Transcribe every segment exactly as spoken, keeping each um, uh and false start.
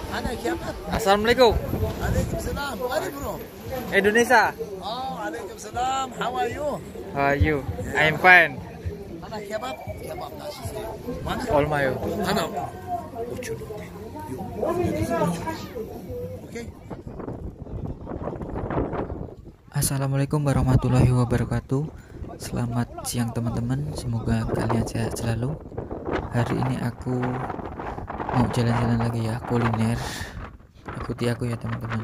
Ana siapa? Assalamualaikum. Waalaikumsalam. Mana bro? Indonesia. Oh, waalaikumsalam. How are you? How are you? I'm fine. Ana kebab? Kebab nasi saya. Mana? All my you. Ana. Ucun. Oke. Assalamualaikum warahmatullahi wabarakatuh. Selamat siang teman-teman, semoga kalian sehat selalu. Hari ini aku mau jalan-jalan lagi ya, kuliner. Ikuti aku ya teman-teman.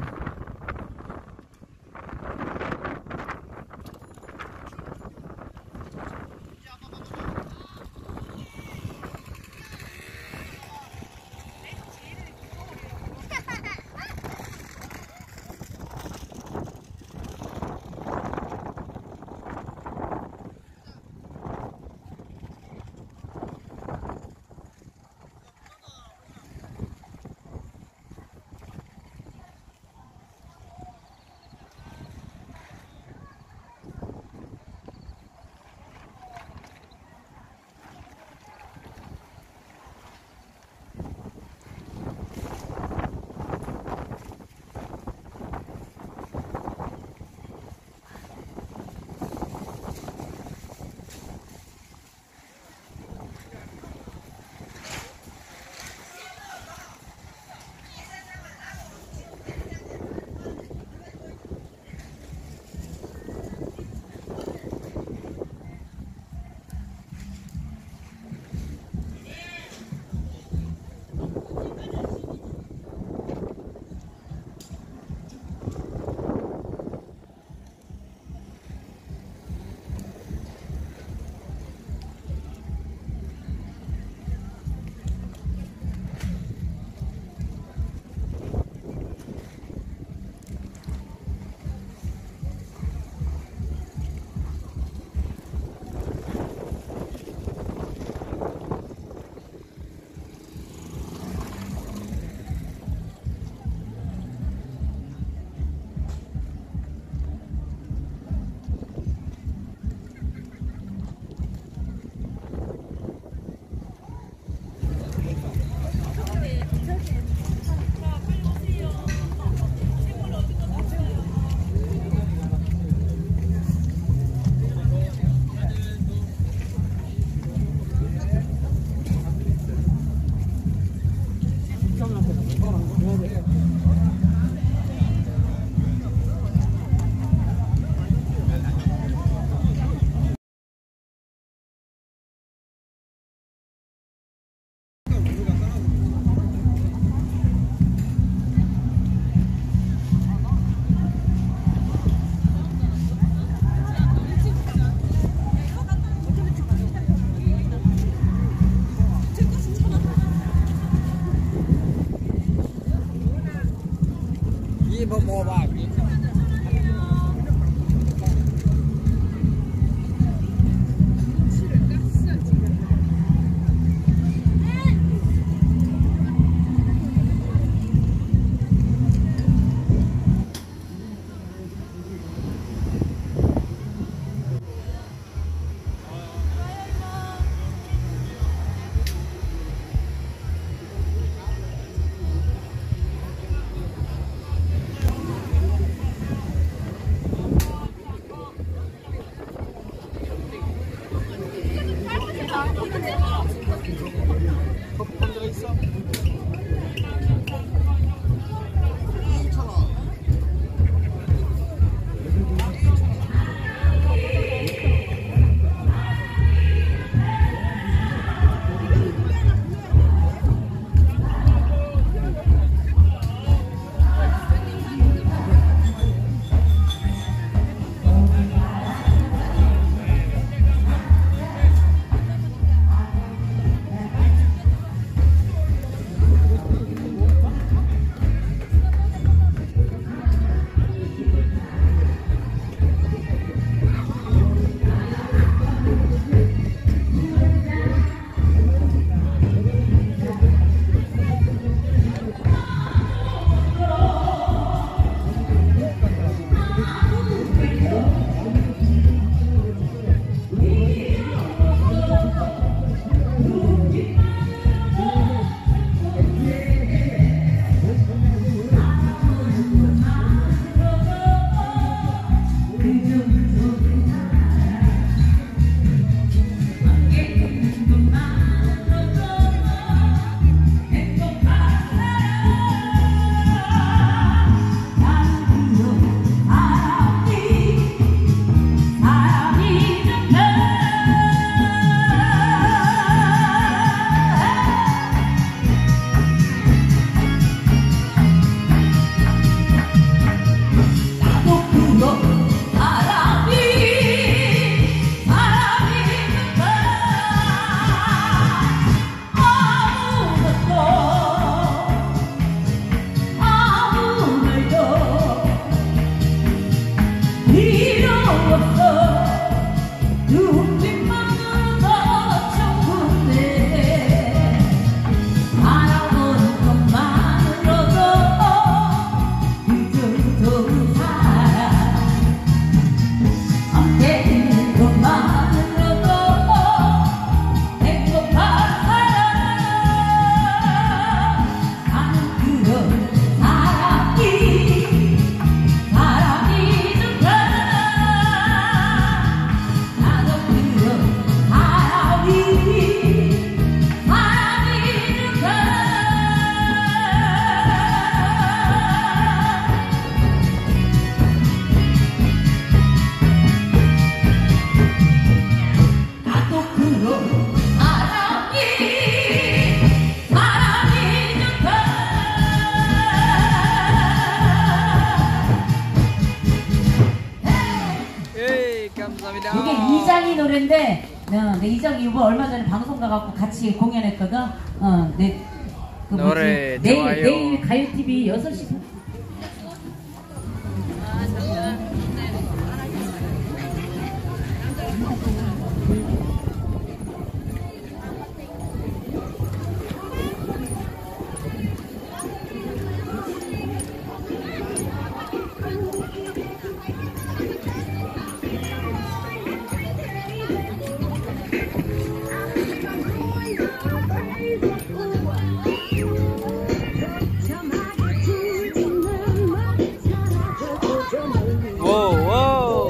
More back. 이장이 노래인데, 어, 내 이장이 이거 얼마 전에 방송 가갖고 같이 공연했거든. 어, 내, 그 노래 뭐지? 내일, 좋아요. 내일 가요티비 여섯 시. Wow, wow.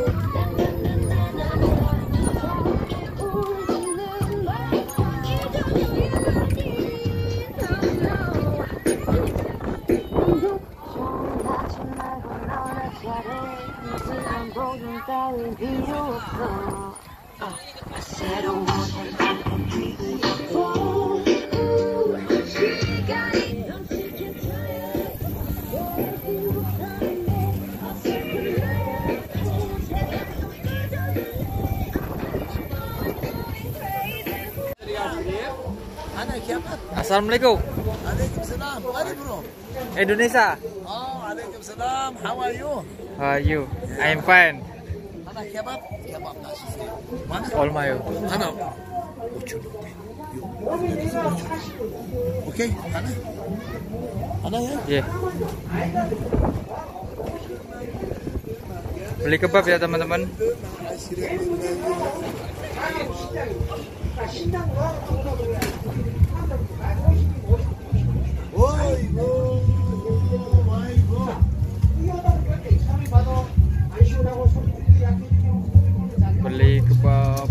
Anak kebab. Assalamualaikum. Waalaikumsalam. Mari bro. Indonesia. Oh, waalaikumsalam. How are you? How are you? I'm fine. Anak kebab. Kebab nasi saya. Mana? All my you. Anak. 오천 원. 오케이. 하나. 하나야? Yeah. Beli kebab ya teman-teman. Beli kebab.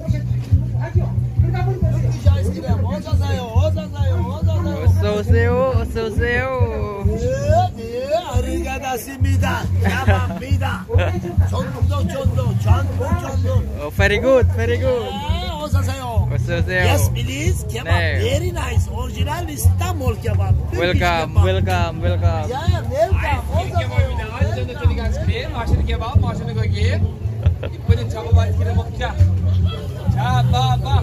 어서 오세요. 어서 오세요. 네, 아리가다십니다. 야합니다. 전도 전도 전도 전도. Oh, very good, very good. 아, 어서 오세요. 어서 오세요. Yes, please. Kebab 네. very nice. Original Istanbul kebab. Welcome, welcome, welcome. 야, welcome. 어서 오세요. 완전 저리가 스크린 맛있는 개밥 맛있는 거기 이번엔 잡아봐 이렇게 먹자. 자, 봐, 봐.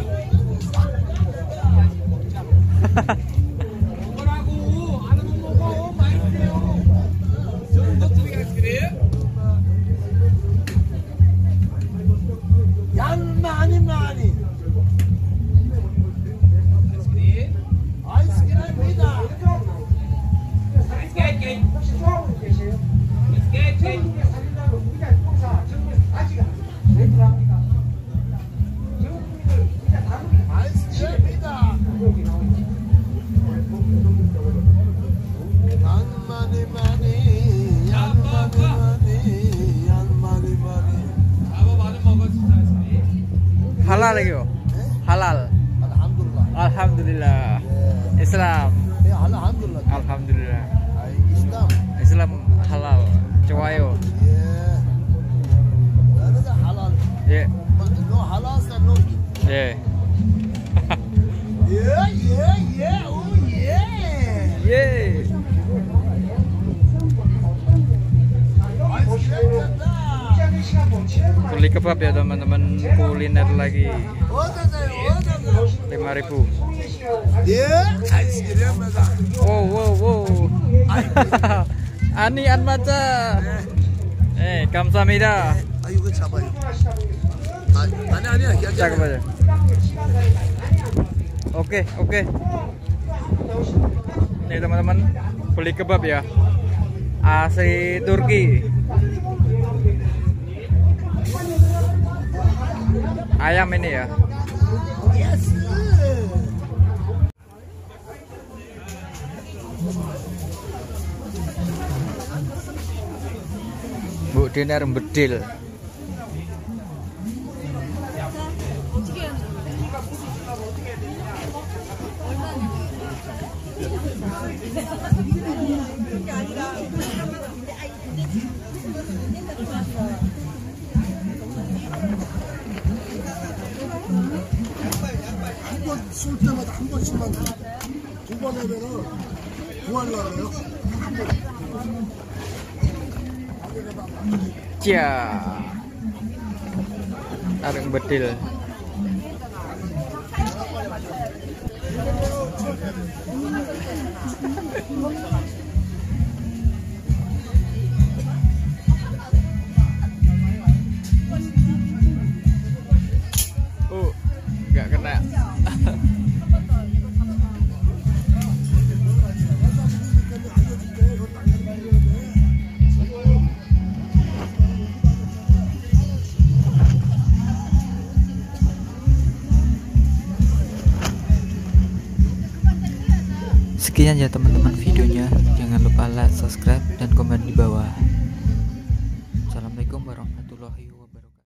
먹으라고 안 하면 먹어 맛있어요. 정도 저리가 스크린. 양 많이 많이. 스크린. 아이스크림입니다. 스케이팅. 스케이팅. 아이스크림입니다. 양 많이 많이. 양 많이 많이. 양 많이 많이. 잡아 많이 먹어 진짜 스크린. Halal lagi kok? Halal. Alhamdulillah. Alhamdulillah. 예. Islam. 예, alhamdulillah. Alhamdulillah. 아이, Islam. Islam halal. 좋아요. 예. 나는 halal. 예. No halal, no. 예. 예, 예, 예. 오, 예. 예. 아이스크림입니다. Beli kebab ya teman-teman, kuliner lagi 어서세요, 어서세요. lima ribu. 예, 아이스크림입니다. Wow, wow, wow. Ani Anmaca. Eh, 감사합니다. 아, 이거 잡아요. 아, 아니, 아니야. Cakep aja. Oke, oke. Nih teman-teman, beli kebab ya. Asli Turki. Ayam ini ya. Yes. Bu Dinar bedil. 쏠 때마다 한 번씩만 두 번 하면은 구하려고 그래요. Ja. areng bedil. Oh, nggak kena. Sekian ya teman-teman videonya, jangan lupa like, subscribe, dan komen di bawah.